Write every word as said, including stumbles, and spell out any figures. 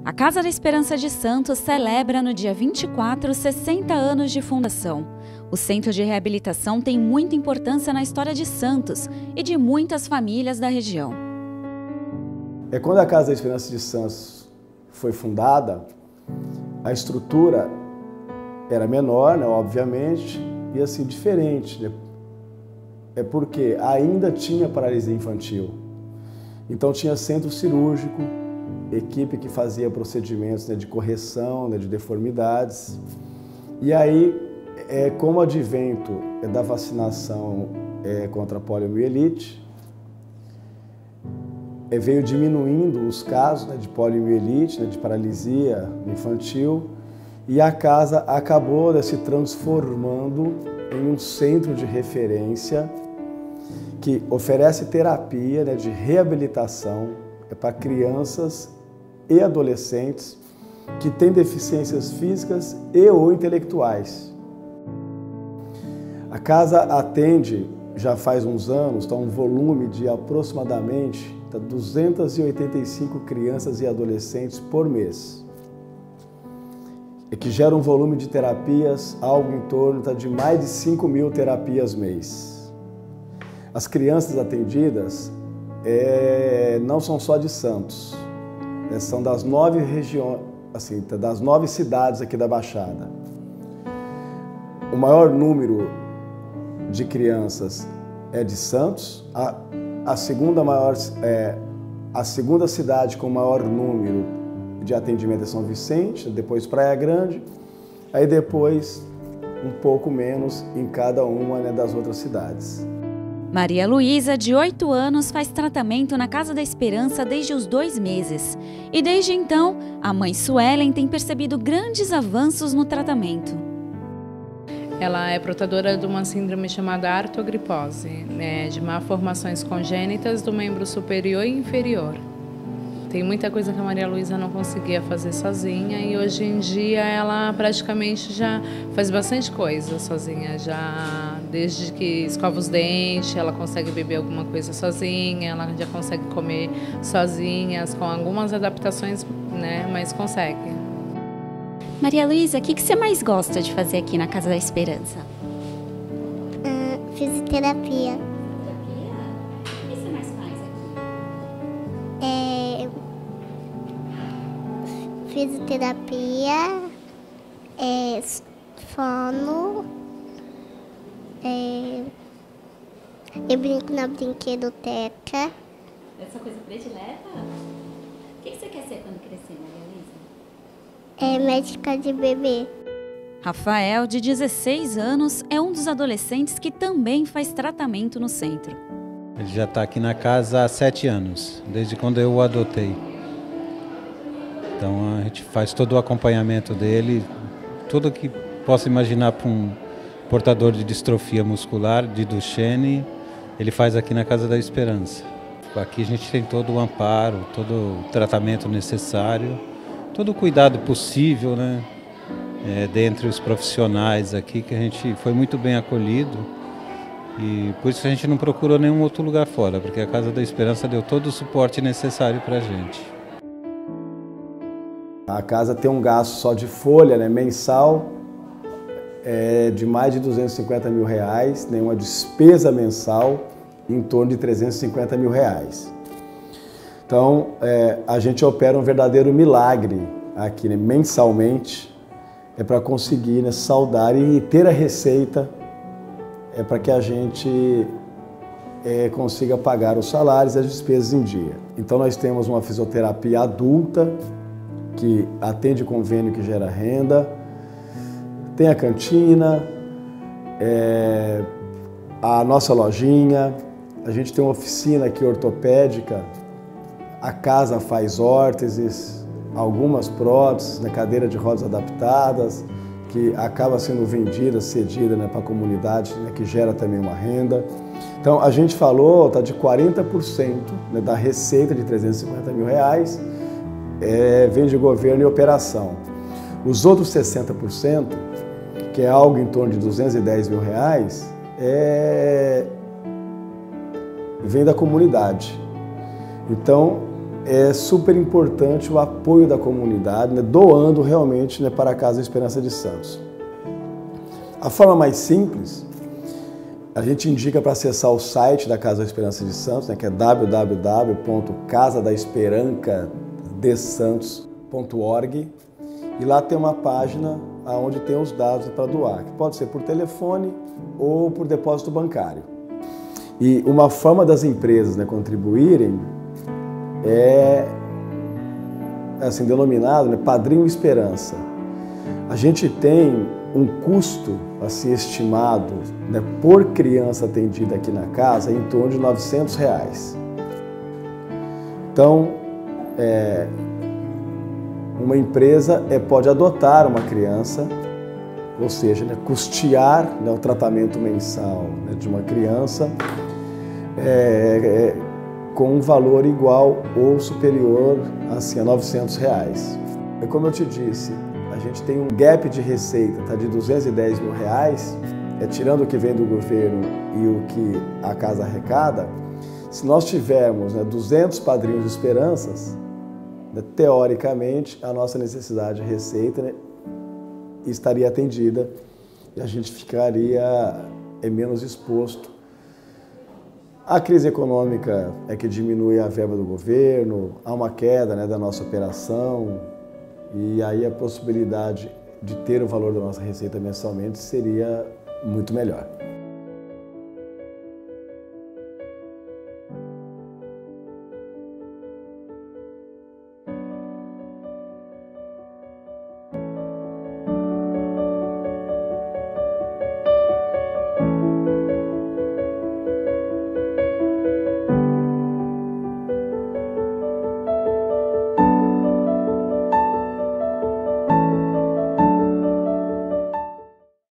A Casa da Esperança de Santos celebra no dia vinte e quatro sessenta anos de fundação. O Centro de Reabilitação tem muita importância na história de Santos e de muitas famílias da região. É quando a Casa da Esperança de Santos foi fundada, a estrutura era menor, né, obviamente, e assim, diferente. Né? É porque ainda tinha paralisia infantil. Então tinha centro cirúrgico, equipe que fazia procedimentos, né, de correção, né, de deformidades. E aí, é, com o advento é, da vacinação é, contra a poliomielite, é, veio diminuindo os casos, né, de poliomielite, né, de paralisia infantil, e a casa acabou, né, se transformando em um centro de referência que oferece terapia, né, de reabilitação é, para crianças e adolescentes que têm deficiências físicas e ou intelectuais. A casa atende, já faz uns anos, tá, um volume de aproximadamente tá, duzentas e oitenta e cinco crianças e adolescentes por mês, e que gera um volume de terapias, algo em torno tá, de mais de cinco mil terapias mês. As crianças atendidas é, não são só de Santos, é, são das nove regiões, assim, tá, das nove cidades aqui da Baixada. O maior número de crianças é de Santos, a, a, segunda, maior, é, a segunda cidade com maior número de atendimento é São Vicente, depois Praia Grande, aí depois um pouco menos em cada uma, né, das outras cidades. Maria Luísa, de oito anos, faz tratamento na Casa da Esperança desde os dois meses. E desde então, a mãe Suelen tem percebido grandes avanços no tratamento. Ela é portadora de uma síndrome chamada artrogripose, né, de malformações congênitas do membro superior e inferior. Tem muita coisa que a Maria Luísa não conseguia fazer sozinha e hoje em dia ela praticamente já faz bastante coisa sozinha. Já desde que escova os dentes, ela consegue beber alguma coisa sozinha, ela já consegue comer sozinha, com algumas adaptações, né, mas consegue. Maria Luísa, o que, que você mais gosta de fazer aqui na Casa da Esperança? Uh, fisioterapia. Terapia? O que você mais faz aqui? É, fisioterapia, é, fono, é, eu brinco na brinquedoteca. Essa coisa predileta? O que, que você quer ser quando crescer, Maria Luísa? É médica de bebê. Rafael, de dezesseis anos, é um dos adolescentes que também faz tratamento no centro. Ele já está aqui na casa há sete anos, desde quando eu o adotei. Então a gente faz todo o acompanhamento dele, tudo que possa imaginar para um portador de distrofia muscular, de Duchenne, ele faz aqui na Casa da Esperança. Aqui a gente tem todo o amparo, todo o tratamento necessário, todo o cuidado possível, né? É, dentre os profissionais aqui, que a gente foi muito bem acolhido. E por isso a gente não procurou nenhum outro lugar fora, porque a Casa da Esperança deu todo o suporte necessário para a gente. A casa tem um gasto só de folha, né, mensal, é, de mais de duzentos e cinquenta mil reais, né, uma despesa mensal em torno de trezentos e cinquenta mil reais. Então, é, a gente opera um verdadeiro milagre aqui, né, mensalmente, é para conseguir, né, saldar e ter a receita é para que a gente é, consiga pagar os salários e as despesas em dia. Então nós temos uma fisioterapia adulta, que atende convênio que gera renda, tem a cantina, é, a nossa lojinha, a gente tem uma oficina aqui ortopédica, a casa faz órteses, algumas próteses, né, cadeira de rodas adaptadas, que acaba sendo vendida, cedida, né, para a comunidade, né, que gera também uma renda. Então, a gente falou tá, de quarenta por cento, né, da receita de trezentos e cinquenta mil reais é, vem de governo e operação. Os outros sessenta por cento, que é algo em torno de duzentos e dez mil reais, é, vem da comunidade. Então, é super importante o apoio da comunidade, né, doando realmente, né, para a Casa Esperança de Santos. A forma mais simples, a gente indica para acessar o site da Casa Esperança de Santos, né, que é w w w ponto casa da esperanca de santos ponto org, e lá tem uma página onde tem os dados para doar, que pode ser por telefone ou por depósito bancário. E uma forma das empresas, né, contribuírem é assim denominado, né, Padrinho Esperança. A gente tem um custo assim estimado, né, por criança atendida aqui na casa em torno de novecentos reais. Então, é, uma empresa é, pode adotar uma criança, ou seja, né, custear, né, o tratamento mensal, né, de uma criança é, é, com um valor igual ou superior assim, a novecentos reais. É como eu te disse, a gente tem um gap de receita tá, de duzentos e dez mil reais, é, tirando o que vem do governo e o que a casa arrecada. Se nós tivermos, né, duzentos padrinhos de esperanças, né, teoricamente a nossa necessidade de receita, né, estaria atendida e a gente ficaria é, menos exposto. A crise econômica é que diminui a verba do governo, há uma queda, né, da nossa operação, e aí a possibilidade de ter o valor da nossa receita mensalmente seria muito melhor.